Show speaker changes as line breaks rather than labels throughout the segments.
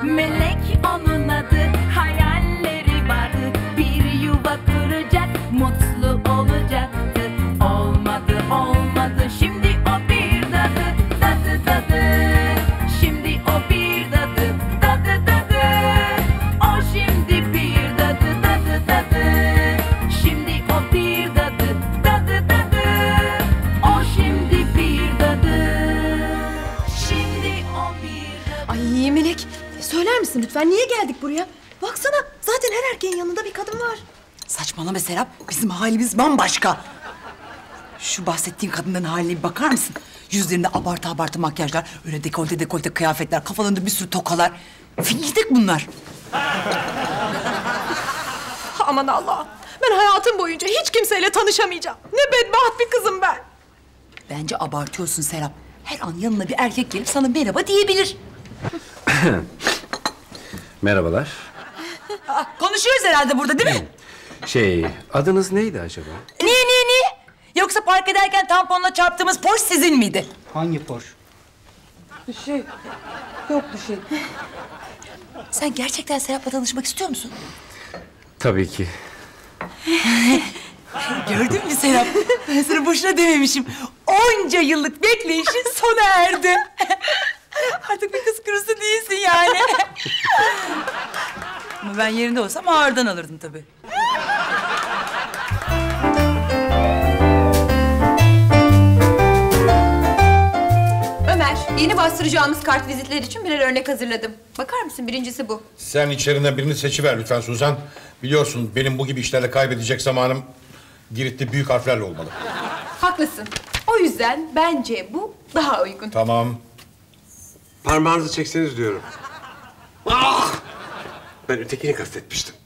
Melek onun adı, hayalleri vardı. Bir yuva kuracak, mutlu olacaktı. Olmadı, olmadı, şimdi o bir dadı. Dadı dadı, şimdi o bir dadı. Dadı dadı, o şimdi bir dadı. Dadı dadı, şimdi o bir dadı. Dadı dadı, o şimdi bir dadı. Şimdi o bir dadı.
Ay Melek, söyler misin lütfen niye geldik buraya? Baksana zaten her erkeğin yanında bir kadın var.
Saçmalama Serap, bizim halimiz bambaşka. Şu bahsettiğin kadınların haline bir bakar mısın? Yüzlerinde abartı abartı makyajlar, öyle dekolte dekolte kıyafetler, kafalarında bir sürü tokalar. Fingidik bunlar.
Aman Allah'ım, ben hayatım boyunca hiç kimseyle tanışamayacağım. Ne bedbaht bir kızım ben.
Bence abartıyorsun Serap. Her an yanına bir erkek gelip sana merhaba diyebilir.
Merhabalar.
Konuşuyoruz herhalde burada değil mi?
Adınız neydi acaba?
Niye? Yoksa park ederken tamponla çarptığımız Porsche sizin miydi?
Hangi Porsche?
Yok bir şey. Sen gerçekten Serap'la tanışmak istiyor musun?
Tabii ki.
Gördün mü Serap? Ben sana boşuna dememişim. Onca yıllık bekleyişin sona erdi. Artık bir kız kurusu değilsin yani. Ama ben yerinde olsam ağırdan alırdım tabii.
Ömer, yeni bastıracağımız kart vizitler için birer örnek hazırladım. Bakar mısın? Birincisi bu.
Sen içlerinden birini seçiver lütfen Suzan. Biliyorsun benim bu gibi işlerle kaybedecek zamanım Girit'te büyük harflerle olmalı.
Haklısın. O yüzden bence bu daha uygun.
Tamam.
Parmağınızı çekseniz diyorum. Ah! Ben ötekini kastetmiştim.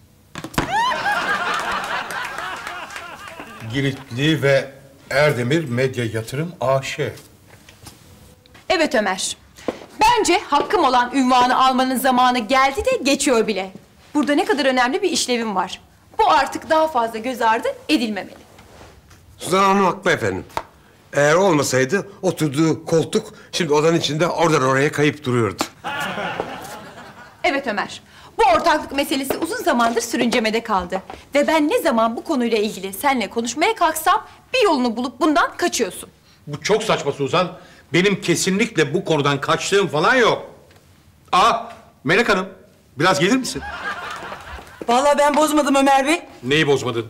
Giritli ve Erdemir Medya Yatırım AŞ.
Evet Ömer. Bence hakkım olan ünvanı almanın zamanı geldi de geçiyor bile. Burada ne kadar önemli bir işlevim var. Bu artık daha fazla göz ardı edilmemeli.
Suzan Hanım haklı efendim. Eğer olmasaydı oturduğu koltuk şimdi odanın içinde oradan oraya kayıp duruyordu.
Evet Ömer. Bu ortaklık meselesi uzun zamandır sürüncemede kaldı. Ve ben ne zaman bu konuyla ilgili seninle konuşmaya kalksam bir yolunu bulup bundan kaçıyorsun.
Bu çok saçma Suzan. Benim kesinlikle bu konudan kaçtığım falan yok. Melek Hanım, biraz gelir misin?
Vallahi ben bozmadım Ömer Bey.
Neyi bozmadın?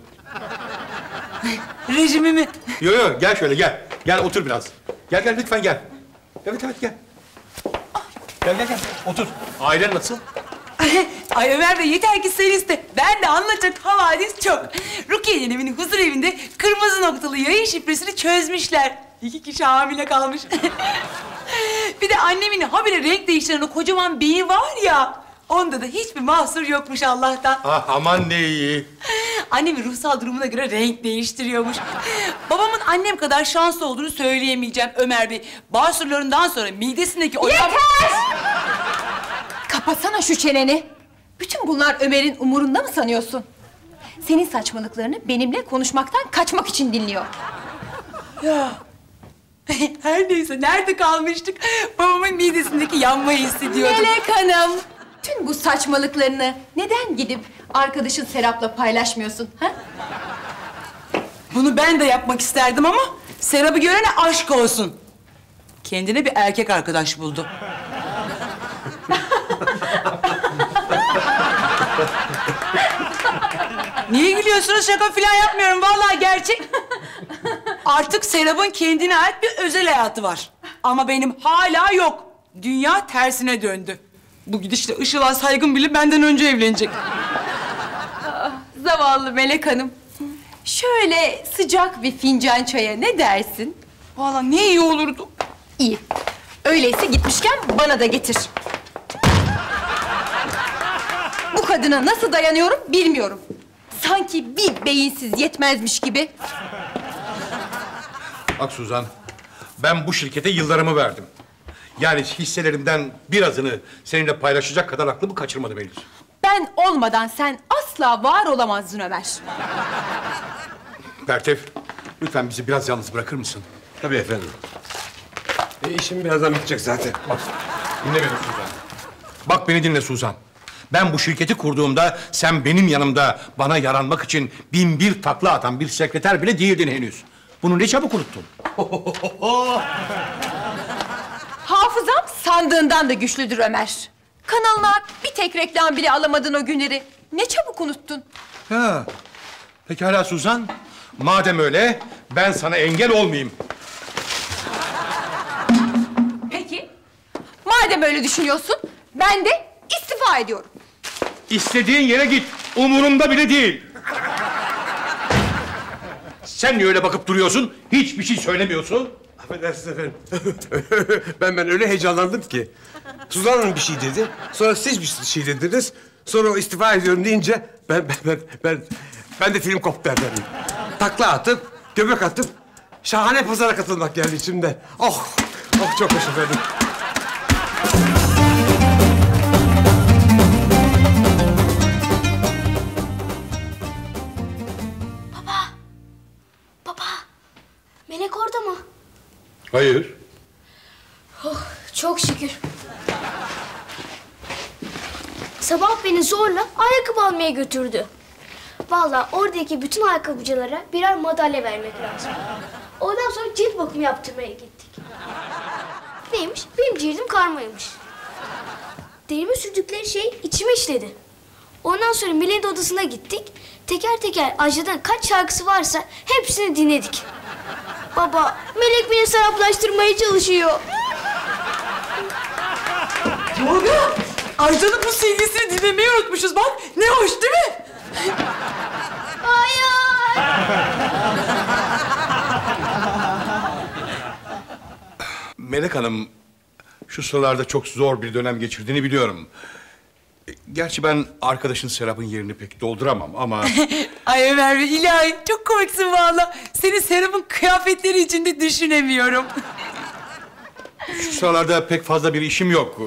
Rejimimi.
Yo, gel şöyle gel. Gel otur biraz. Gel lütfen gel. Evet gel. Gel. Otur. Ailen nasıl?
Ay Ömer Bey yeter ki sen iste. Ben de anlatacak havadis çok. Rukiye'nin evinin huzur evinde kırmızı noktalı yayın şifresini çözmüşler. 2 kişi hamile kalmış. Bir de annemin habire renk değiştiren o kocaman beyi var ya. Onda da hiçbir mahsur yokmuş Allah'tan.
Aman ne iyi.
Annemin ruhsal durumuna göre renk değiştiriyormuş. Babamın annem kadar şanslı olduğunu söyleyemeyeceğim Ömer Bey. Bağırsaklarından sonra midesindeki o...
Yeter! Kapatsana şu çeneni. Bütün bunlar Ömer'in umurunda mı sanıyorsun? Senin saçmalıklarını benimle konuşmaktan kaçmak için dinliyor.
Ya. Her neyse nerede kalmıştık? Babamın midesindeki yanmayı hissediyordum.
Melek Hanım, tüm bu saçmalıklarını neden gidip arkadaşın Serap'la paylaşmıyorsun? Ha?
Bunu ben de yapmak isterdim ama Serap'ı görene aşk olsun. Kendine bir erkek arkadaş buldu. Niye gülüyorsunuz? Şaka falan yapmıyorum. Vallahi gerçek. Artık Serap'ın kendine ait bir özel hayatı var. Ama benim hala yok. Dünya tersine döndü. Bu gidişle Işıl'a Saygın bile benden önce evlenecek.
Zavallı Melek Hanım. Şöyle sıcak bir fincan çaya ne dersin?
Vallahi ne iyi olurdu.
İyi. Öyleyse gitmişken bana da getir. Bu kadına nasıl dayanıyorum bilmiyorum. Sanki bir beyinsiz yetmezmiş gibi.
Bak Suzan, ben bu şirkete yıllarımı verdim. Yani hisselerimden birazını seninle paylaşacak kadar aklımı kaçırmadım henüz.
Ben olmadan sen asla var olamazdın Ömer.
Pertev, lütfen bizi biraz yalnız bırakır mısın?
Tabii efendim. İşim birazdan bitecek zaten.
Bak, dinle beni Suzan. Bak beni dinle Suzan. Ben bu şirketi kurduğumda sen benim yanımda bana yaranmak için 1001 takla atan bir sekreter bile değildin henüz. Bunu ne çabuk unuttun.
Hafızam sandığından da güçlüdür Ömer. Kanalına bir tek reklam bile alamadın o günleri. Ne çabuk unuttun.
Ha. Pekala Suzan. Madem öyle ben sana engel olmayayım.
Peki. Madem öyle düşünüyorsun, ben de istifa ediyorum.
İstediğin yere git. Umurumda bile değil. Sen niye öyle bakıp duruyorsun? Hiçbir şey söylemiyorsun.
Affedersiniz efendim. ben öyle heyecanlandım ki. Suzan Hanım bir şey dedi. Sonra siz bir şey dediniz. Sonra o istifa ediyorum deyince ben de film koptu efendim. Takla atıp, göbek atıp şahane pazara katılmak geldi içimden. Oh çok hoş efendim.
Baba, Melek orada mı?
Hayır.
Oh, çok şükür. Sabah beni zorla ayakkabı almaya götürdü. Vallahi oradaki bütün ayakkabıcılara birer madalya vermek lazım. Ondan sonra cilt bakımı yaptırmaya gittik. Neymiş? Benim cildim karmaymış. Derime sürdükleri şey içime işledi. Ondan sonra Melek'in odasına gittik. Teker teker Ajda'nın kaç şarkısı varsa hepsini dinledik. Baba, Melek beni saraplaştırmaya çalışıyor.
Tolga, Ajda'nın bu CD'sini dinlemeyi unutmuşuz bak. Ne hoş değil mi?
Hayır.
Melek Hanım, şu sıralarda çok zor bir dönem geçirdiğini biliyorum. Gerçi ben arkadaşın Serap'ın yerini pek dolduramam ama...
Ay Ömer Bey, ilahi çok komiksin vallahi. Seni Serap'ın kıyafetleri içinde düşünemiyorum.
Şu sıralarda pek fazla bir işim yok.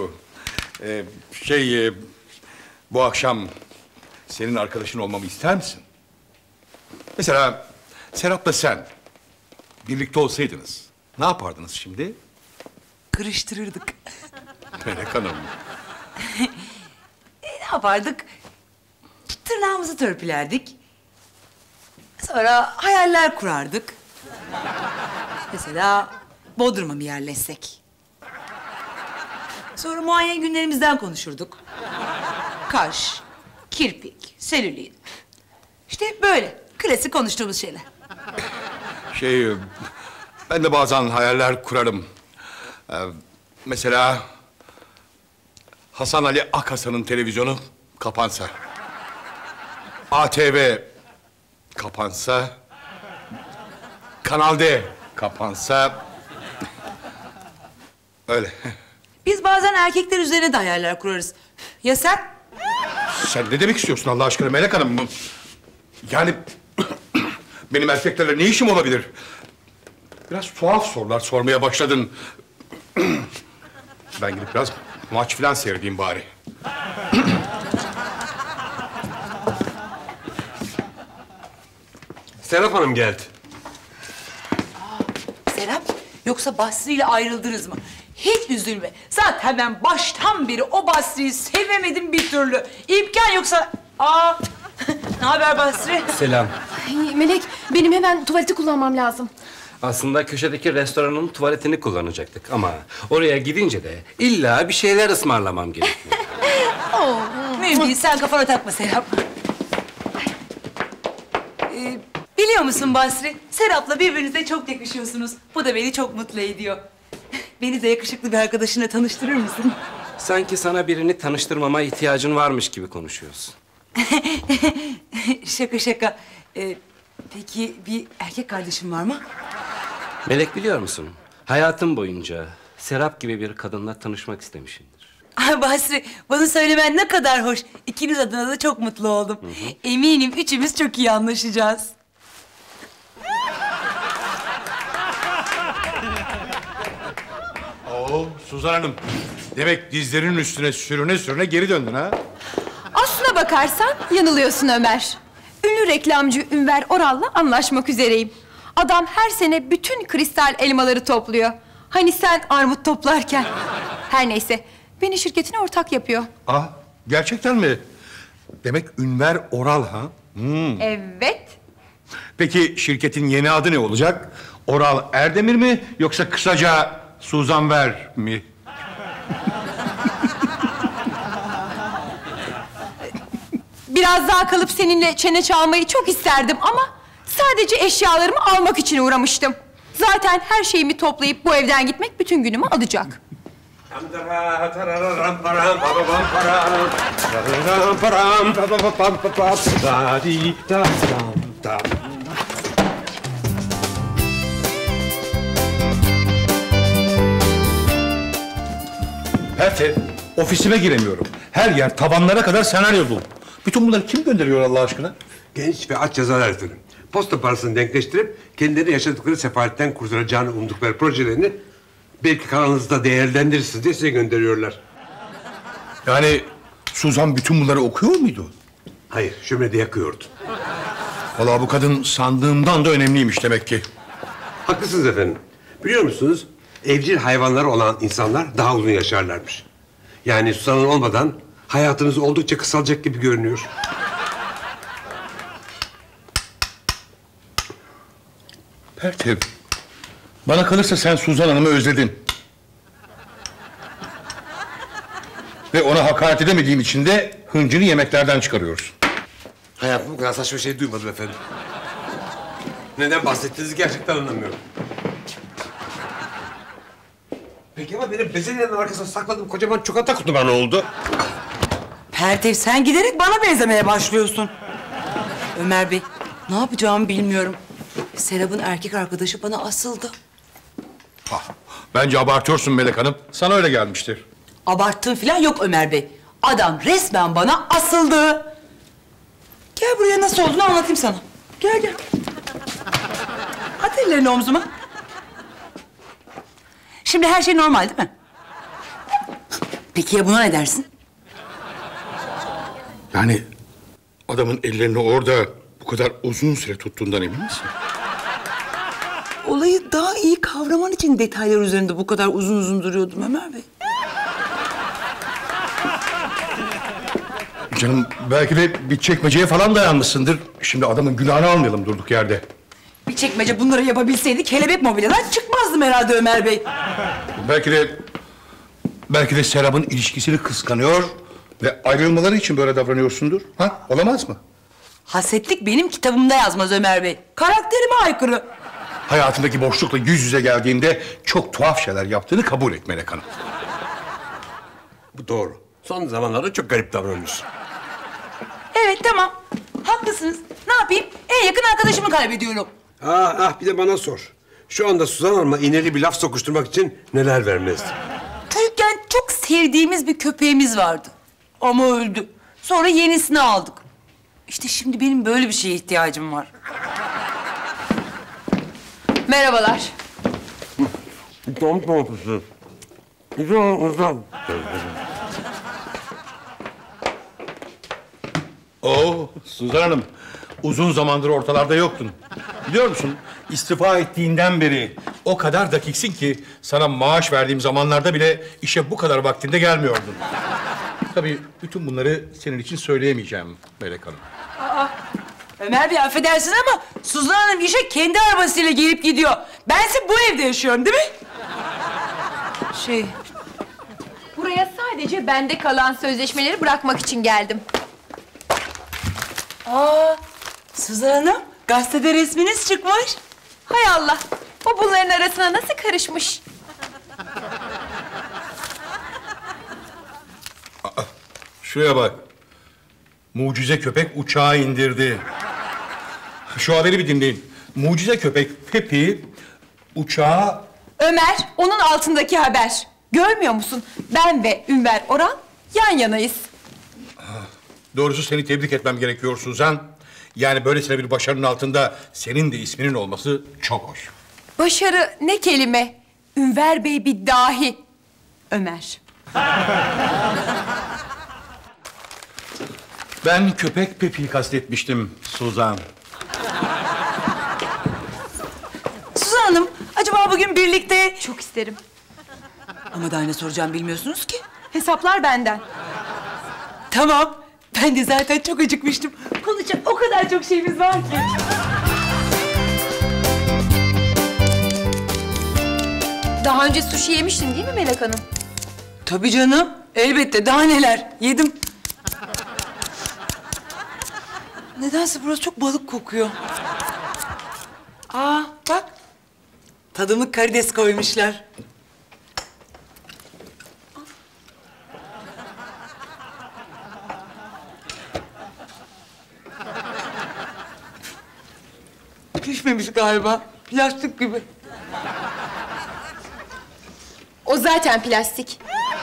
Bu akşam senin arkadaşın olmamı ister misin? Mesela Serap'la sen birlikte olsaydınız ne yapardınız şimdi?
Kırıştırırdık.
Melek Hanım.
Ne yapardık? Tırnağımızı törpülerdik. Sonra hayaller kurardık. Mesela Bodrum'a mı yerleşsek? Sonra muayene günlerimizden konuşurduk. Kaş, kirpik, selülit. İşte böyle klasik konuştuğumuz şeyler.
Ben de bazen hayaller kurarım. Mesela Hasan Ali Akhasan'ın televizyonu kapansa. ATV kapansa. Kanal D kapansa. Öyle.
Biz bazen erkekler üzerine de hayaller kurarız. Ya sen?
Sen ne demek istiyorsun Allah aşkına Melek Hanım? Yani benim erkeklerle ne işim olabilir? Biraz tuhaf sorular sormaya başladın. Ben gidip biraz maç falan seyredeyim bari.
Serap Hanım geldi.
Serap, yoksa Basri ile ayrıldınız mı? Hiç üzülme. Zaten ben baştan beri o Basri'yi sevemedim bir türlü. İmkan yoksa... Ne haber Basri?
Selam.
Ay, Melek, benim hemen tuvaleti kullanmam lazım.
Aslında köşedeki restoranın tuvaletini kullanacaktık ama oraya gidince de illa bir şeyler ısmarlamam gerekiyor.
Mühim değil, sen kafana takma Serap. Biliyor musun Basri? Serap'la birbirinize çok yakışıyorsunuz. Bu da beni çok mutlu ediyor. Beni de yakışıklı bir arkadaşına tanıştırır mısın?
Sanki sana birini tanıştırmama ihtiyacın varmış gibi konuşuyorsun.
Şaka şaka. Peki bir erkek kardeşin var mı?
Melek biliyor musun? Hayatım boyunca Serap gibi bir kadınla tanışmak istemişimdir.
Ay Basri, bana söylemen ne kadar hoş. İkiniz adına da çok mutlu oldum. Eminim üçümüz çok iyi anlaşacağız.
Oo, Suzan Hanım. Demek dizlerinin üstüne sürüne sürüne geri döndün ha?
Aslına bakarsan yanılıyorsun Ömer. Ünlü reklamcı Ünver Oral'la anlaşmak üzereyim. Adam her sene bütün kristal elmaları topluyor. Hani sen armut toplarken. Her neyse, Beni şirketine ortak yapıyor.
Ah, gerçekten mi? Demek Ünver Oral ha?
Evet.
Peki şirketin yeni adı ne olacak? Oral Erdemir mi yoksa kısaca Suzan Ver mi?
Biraz daha kalıp seninle çene çalmayı çok isterdim ama sadece eşyalarımı almak için uğramıştım. Zaten her şeyimi toplayıp bu evden gitmek bütün günümü alacak.
Pertev, ofisime giremiyorum. Her yer tavanlara kadar senaryo dolu. Bütün bunları kim gönderiyor Allah aşkına?
Genç ve aç yazarlar efendim. Posta parasını denkleştirip kendileri yaşadıkları sefaletten kurtaracağını umdukları projelerini belki kanalınızda değerlendirirsiniz diye size gönderiyorlar.
Yani Suzan bütün bunları okuyor muydu?
Hayır, şöminede yakıyordu.
Vallahi bu kadın sandığımdan da önemliymiş demek ki.
Haklısınız efendim. Biliyor musunuz? Evcil hayvanları olan insanlar daha uzun yaşarlarmış. Yani Suzan'ın olmadan hayatınız oldukça kısalacak gibi görünüyor.
Pertev, bana kalırsa sen Suzan Hanım'ı özledin. Ve ona hakaret edemediğim için de hıncını yemeklerden çıkarıyorsun.
Hayatımda bu kadar saçma şey duymadım efendim. Neden bahsettiğinizi gerçekten anlamıyorum. Peki ama benim bezelyenin arkasına sakladığım kocaman çikolata kutuma ne oldu?
Pertev, sen giderek bana benzemeye başlıyorsun. Ömer Bey, ne yapacağımı bilmiyorum. Serap'ın erkek arkadaşı bana asıldı.
Bence abartıyorsun Melek Hanım. Sana öyle gelmiştir.
Abarttığım falan yok Ömer Bey. Adam resmen bana asıldı. Gel buraya, nasıl olduğunu anlatayım sana. Gel gel. At ellerini omzuma. Şimdi her şey normal değil mi? Peki ya buna ne dersin?
Yani adamın ellerini orada bu kadar uzun süre tuttuğundan emin misin?
Olayı daha iyi kavraman için detaylar üzerinde bu kadar uzun uzun duruyordum Ömer Bey.
Canım belki de bir çekmeceye falan dayanmışsındır. Şimdi adamın günahını almayalım durduk yerde.
Bir çekmece bunları yapabilseydi kelebek mobilyadan çıkmazdım herhalde Ömer Bey.
Belki de Serap'ın ilişkisini kıskanıyor ve ayrılmaları için böyle davranıyorsundur. Ha? Olamaz mı?
Hasetlik benim kitabımda yazmaz Ömer Bey. Karakterime aykırı.
Hayatındaki boşlukla yüz yüze geldiğinde çok tuhaf şeyler yaptığını kabul et Melek Hanım.
Bu doğru. Son zamanlarda çok garip davranıyorsun.
Evet, tamam. Haklısınız. Ne yapayım? En yakın arkadaşımı kaybediyorum.
Bir de bana sor. Şu anda Suzan Hanım'a iğneli bir laf sokuşturmak için neler vermezdim?
Çocukken çok sevdiğimiz bir köpeğimiz vardı. Ama öldü. Sonra yenisini aldık. İşte şimdi benim böyle bir şeye ihtiyacım var.
Merhabalar.
Oo, Suzan Hanım. Uzun zamandır ortalarda yoktun. Biliyor musun? İstifa ettiğinden beri o kadar dakiksin ki sana maaş verdiğim zamanlarda bile işe bu kadar vaktinde gelmiyordun. Tabii bütün bunları senin için söyleyemeyeceğim Melek Hanım.
Ömer Bey, affedersin ama Suzan Hanım işe kendi arabasıyla gelip gidiyor. Bense bu evde yaşıyorum değil mi?
Buraya sadece bende kalan sözleşmeleri bırakmak için geldim.
Suzan Hanım, gazetede resminiz çıkmış.
Hay Allah, o bunların arasına nasıl karışmış?
Şuraya bak. Mucize köpek uçağı indirdi. Şu haberi bir dinleyin. Mucize köpek Pepi uçağı...
Ömer, onun altındaki haber. Görmüyor musun? Ben ve Ünver Oral yan yanayız.
Doğrusu seni tebrik etmem gerekiyor Suzan. Yani böylesine bir başarının altında senin de isminin olması çok hoş.
Başarı ne kelime? Ünver Bey bir dahi. Ömer.
Ben köpek Pepi'yi kastetmiştim Suzan.
Suzan Hanım, acaba bugün birlikte...
Çok isterim.
Ama daha ne soracağım bilmiyorsunuz ki.
Hesaplar benden.
Tamam. Ben de zaten çok acıkmıştım. Konuşacak o kadar çok şeyimiz var ki.
Daha önce sushi yemiştin değil mi Melek Hanım?
Tabii canım. Elbette. Daha neler. Yedim. Nedense burası çok balık kokuyor. Aa bak. Tadımlık karides koymuşlar. Pişmemiş galiba. Plastik gibi.
O zaten plastik.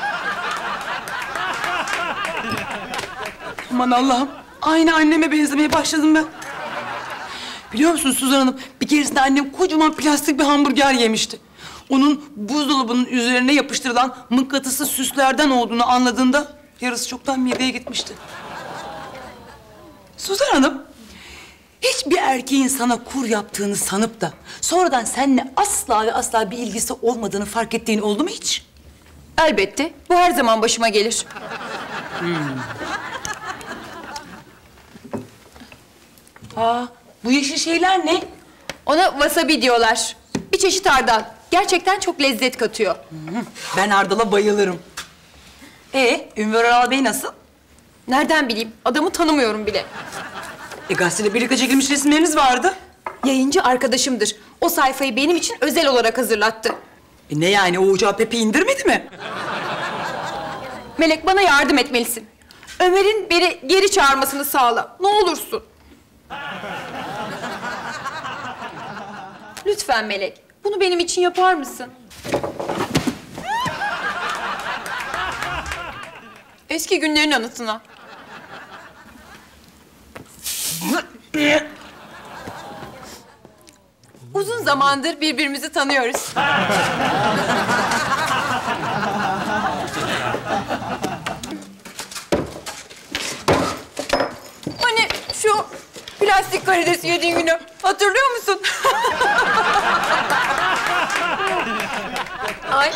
Aman Allah'ım. Aynı anneme benzemeye başladım ben. Biliyor musun Suzan Hanım? Bir keresinde annem kocaman plastik bir hamburger yemişti. Onun buzdolabının üzerine yapıştırılan mıknatıslı süslerden olduğunu anladığında yarısı çoktan mideye gitmişti. Suzan Hanım, hiçbir erkeğin sana kur yaptığını sanıp da sonradan seninle asla ve asla bir ilgisi olmadığını fark ettiğin oldu mu hiç?
Elbette. Bu her zaman başıma gelir.
Aa, bu yeşil şeyler ne?
Ona wasabi diyorlar. Bir çeşit hardal. Gerçekten çok lezzet katıyor.
Ben hardala bayılırım. Ünver Aral Bey nasıl?
Nereden bileyim? Adamı tanımıyorum bile.
Gazeteyle birlikte çekilmiş resimleriniz vardı.
Yayıncı arkadaşımdır. O sayfayı benim için özel olarak hazırlattı.
Ne yani, o ucağı Pepe indirmedi mi?
Melek, bana yardım etmelisin. Ömer'in beni geri çağırmasını sağla. Ne olursun. Lütfen Melek. Bunu benim için yapar mısın? Eski günlerin anısına. Uzun zamandır birbirimizi tanıyoruz. Hani şu plastik karidesi yediğin günü hatırlıyor musun? Ay.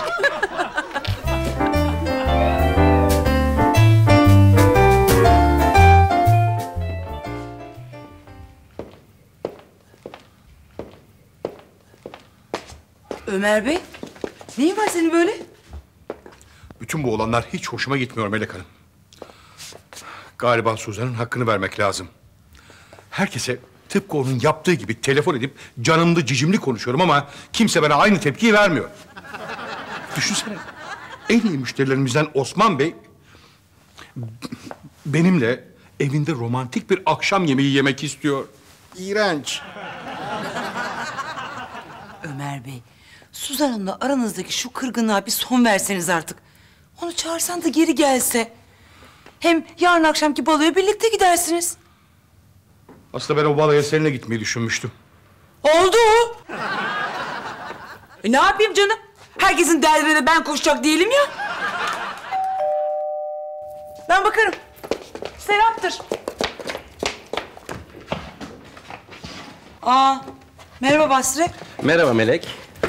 Ömer Bey, neyin var senin böyle?
Bütün bu olanlar hiç hoşuma gitmiyor Melek Hanım. Galiba Suzan'ın hakkını vermek lazım. Herkese tıpkı onun yaptığı gibi telefon edip canımlı cicimli konuşuyorum ama kimse bana aynı tepkiyi vermiyor. Düşünsene, en iyi müşterilerimizden Osman Bey benimle evinde romantik bir akşam yemeği yemek istiyor. İğrenç.
Ömer Bey, Suzan Hanım'la aranızdaki şu kırgınlığa bir son verseniz artık. Onu çağırsan da geri gelse. Hem yarın akşamki baloya birlikte gidersiniz.
Aslında ben o balaya seninle gitmeyi düşünmüştüm.
Oldu. Ne yapayım canım? Herkesin derdine de ben koşacak değilim ya. Ben bakarım. Serap'tır. Merhaba Basri.
Merhaba Melek.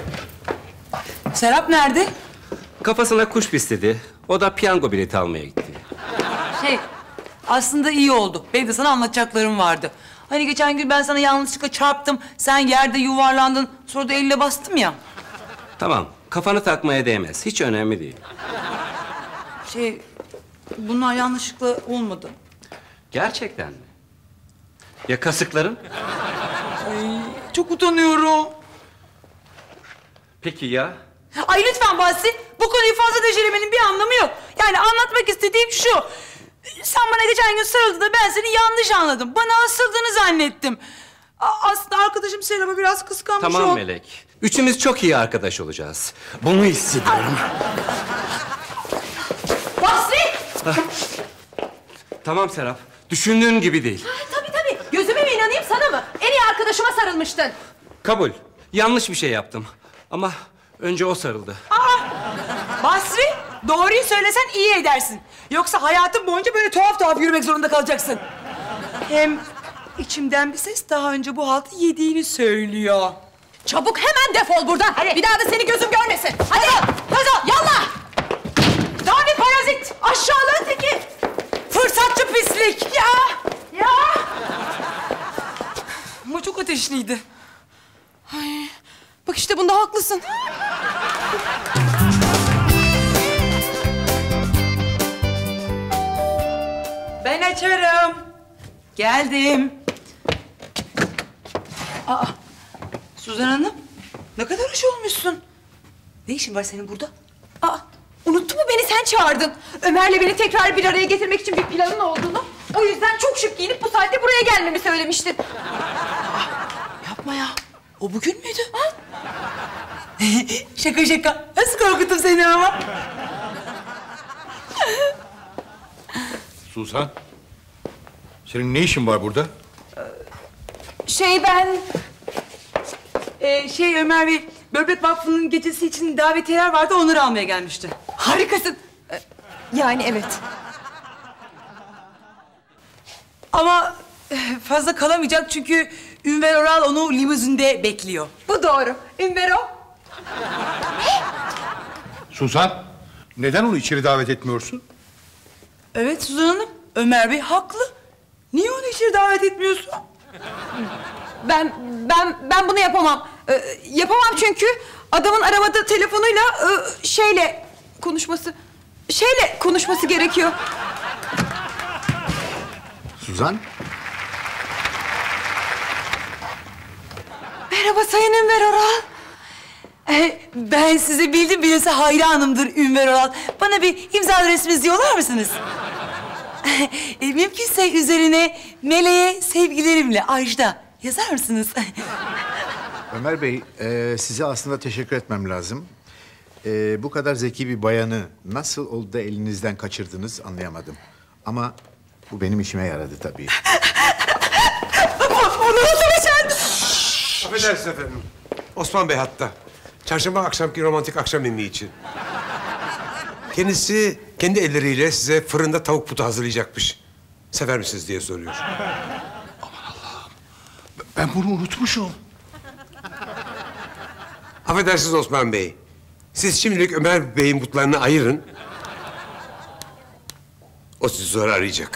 Serap nerede?
Kafasına kuş pisledi. O da piyango bileti almaya gitti.
Aslında iyi oldu. Benim de sana anlatacaklarım vardı. Hani geçen gün ben sana yanlışlıkla çarptım. Sen yerde yuvarlandın. Sonra da elle bastım ya.
Tamam, kafanı takmaya değmez. Hiç önemli değil.
Bunlar yanlışlıkla olmadı.
Gerçekten mi? Ya kasıkların?
Çok utanıyorum.
Peki ya?
Ay lütfen Basri, bu konuyu fazla decelemenin bir anlamı yok. Yani anlatmak istediğim şu. Sen bana geçen gün sarıldığında ben seni yanlış anladım. Bana asıldığını zannettim. Aslında arkadaşım Serap'a biraz kıskanmış
Tamam
o.
Melek. Üçümüz çok iyi arkadaş olacağız. Bunu hissediyorum.
Basri!
Tamam Serap. Düşündüğün gibi değil.
Tabii. Gözüme mi inanayım, sana mı? En iyi arkadaşıma sarılmıştın.
Kabul. Yanlış bir şey yaptım. Ama önce o sarıldı.
Basri, doğruyu söylesen iyi edersin. Yoksa hayatın boyunca böyle tuhaf yürümek zorunda kalacaksın. Hem içimden bir ses daha önce bu haltı yediğini söylüyor.
Çabuk hemen defol buradan.
Hadi.
Bir daha da seni gözüm görmesin. Hadi. Yallah.
Daha bir para
parazit, aşağılığı teki.
Fırsatçı pislik.
Ya.
Ama çok ateşliydi.
Ay, bak işte bunda haklısın.
Ben açarım. Geldim. Aa, Suzan Hanım, ne kadar hoş olmuşsun. Ne işin var senin burada?
Aa, unuttun mu beni, sen çağırdın. Ömer'le beni tekrar bir araya getirmek için bir planın olduğunu. O yüzden çok şık giyinip bu saatte buraya gelmemi söylemiştin.
Yapma ya. O bugün müydü? Ha? Şaka şaka. Nasıl korkuttum seni ama?
Suzan, senin ne işin var burada?
Ben...
Ömer Bey, Böbrek Vakfı'nın gecesi için davetiyeler vardı, onları almaya gelmişti.
Harikasın. Yani evet.
Ama fazla kalamayacak çünkü Ünver Oral onu limuzinde bekliyor.
Bu doğru. Ünver o.
Suzan, neden onu içeri davet etmiyorsun?
Evet Suzan Hanım, Ömer Bey haklı. Niye onu içeri davet etmiyorsun?
Ben bunu yapamam. Yapamam çünkü adamın arabada telefonuyla şeyle konuşması gerekiyor.
Suzan,
Merhaba Sayın Ünver Oral.
Ben sizi bildim bilirse hayranımdır Ünver Oral. Bana bir imza resminizi yollar mısınız? Mümkünse üzerine Meleğe sevgilerimle Ajda yazar mısınız?
Ömer Bey, size aslında teşekkür etmem lazım. Bu kadar zeki bir bayanı nasıl oldu da elinizden kaçırdınız anlayamadım. Ama bu benim işime yaradı tabii.
Bunu nasıl başardın?
Affedersiniz efendim. Osman Bey hatta. Çarşamba akşamki romantik akşam yemeği için. Kendisi kendi elleriyle size fırında tavuk butu hazırlayacakmış. Sever misiniz diye soruyor.
Ben bunu unutmuşum.
Affedersiniz Osman Bey. Siz şimdilik Ömer Bey'in butlarını ayırın. O sizi sonra arayacak.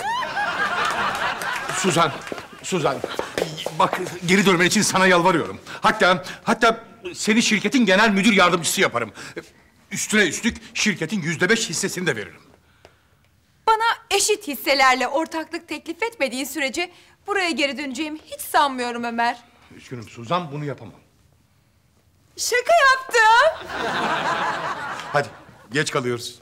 Suzan, bak geri dönmen için sana yalvarıyorum. Hatta seni şirketin genel müdür yardımcısı yaparım. Üstüne üstlük şirketin %5 hissesini de veririm.
Bana eşit hisselerle ortaklık teklif etmediğin sürece buraya geri döneceğimi hiç sanmıyorum Ömer.
Üzgünüm Suzan, bunu yapamam.
Şaka yaptım.
Hadi, geç kalıyoruz.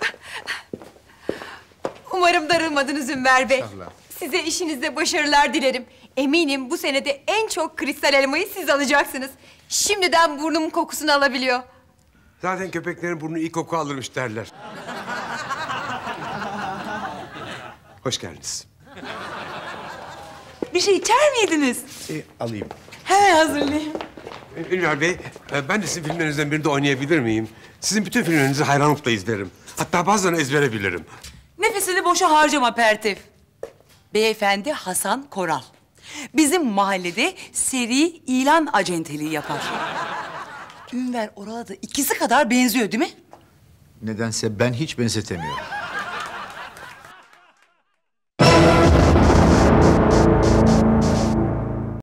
Umarım darılmadınız Ünver Bey.
Estağfurullah.
Size işinizde başarılar dilerim. Eminim bu senede en çok kristal elmayı siz alacaksınız. Şimdiden burnumun kokusunu alabiliyor.
Zaten köpeklerin burnu iyi koku alırmış derler. Hoş geldiniz.
Bir şey içer miydiniz?
Alayım.
Hemen hazırlayayım.
Ünver Bey, ben de sizin filmlerinizden birinde oynayabilir miyim? Sizin bütün filmlerinizi hayranlıkla izlerim. Hatta bazılarını ezbere bilirim.
Nefesini boşa harcama Pertev. Beyefendi Hasan Koral. Bizim mahallede seri ilan acenteliği yapar. Ünver Oral'a da ikisi kadar benziyor değil mi?
Nedense ben hiç benzetemiyorum.